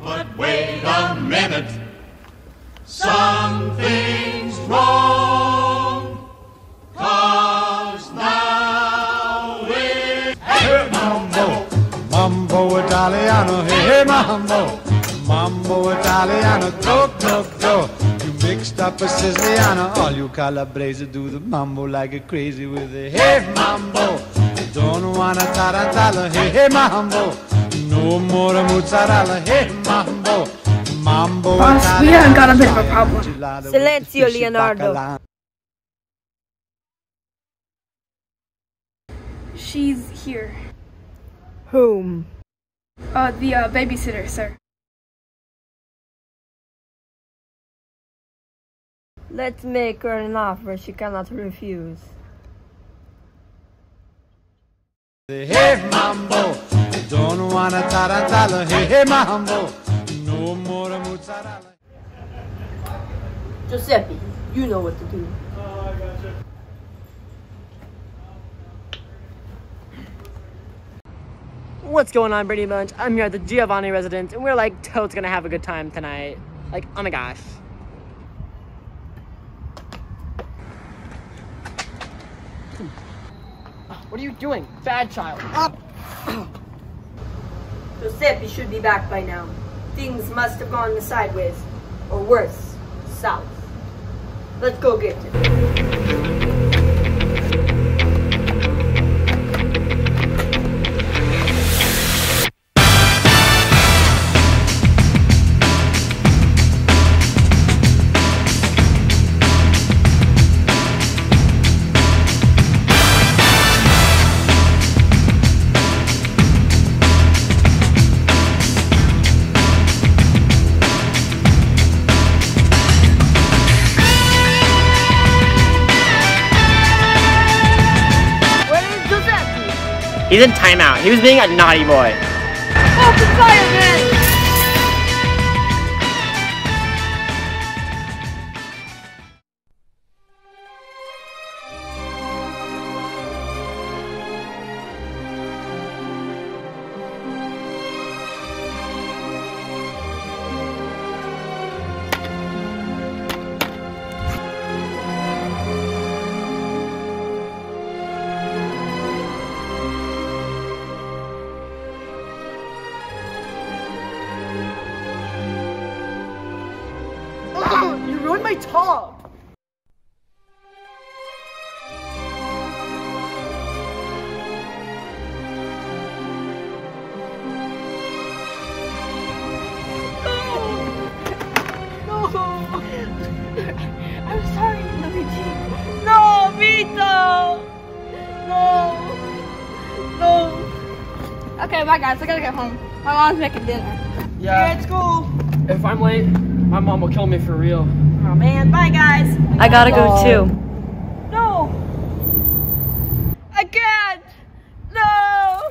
But wait a minute, something's wrong, 'cause now it's hey mambo, Mambo Italiano, hey, hey, mambo. Mambo Italiano, go, go, go. You mixed up a Siciliano. All you Calabrese do the mambo like a crazy with a hey, mambo. Don't wanna tarantella, hey, hey, mambo. No more mozzarella, hey, mambo. Mambo Boss, Italiano. we haven't got a bit of a problem. Silenzio, Leonardo. She's here. Whom? The babysitter, sir. Let's make her an offer she cannot refuse. Hey, mambo. Don't wanna tarantella, hey, hey, mambo. No more mozzarella. Joeseppi, you know what to do. What's going on, Brittany Bunch? I'm here at the Giovanni residence, and we're like totes gonna have a good time tonight. Like, oh my gosh. What are you doing? Bad child. Up! Joeseppi should be back by now. Things must have gone sideways. Or worse, south. Let's go get him. He's in timeout. He was being a naughty boy. Open fire, man! You ruined my top. I'm sorry, Luigi. No, Vito! No! No! Okay, bye guys. I gotta get home. My mom's making dinner. Yeah. At school! If I'm late, my mom will kill me for real. Oh man, bye guys! I gotta go too. No! I can't! No!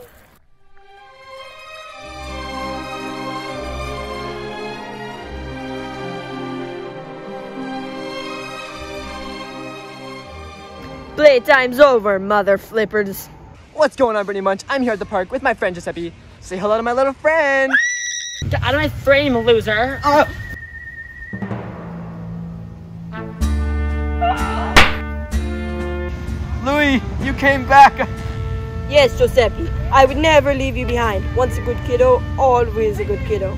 Playtime's over, mother flippers. What's going on, Brittany Bunch? I'm here at the park with my friend Joeseppi. Say hello to my little friend. Get out of my frame, loser. Louis, you came back. Yes, Joeseppi, I would never leave you behind. Once a good kiddo, always a good kiddo.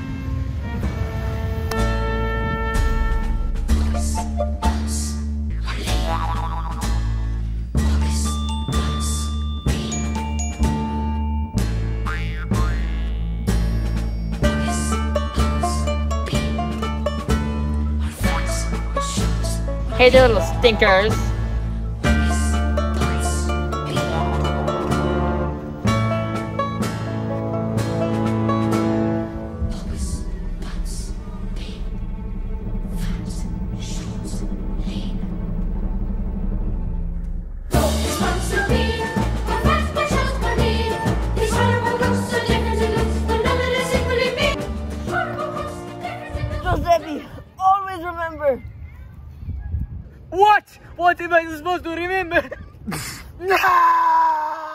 Hey there, little stinkers. Joeseppi, always remember. What? What am I supposed to remember? No!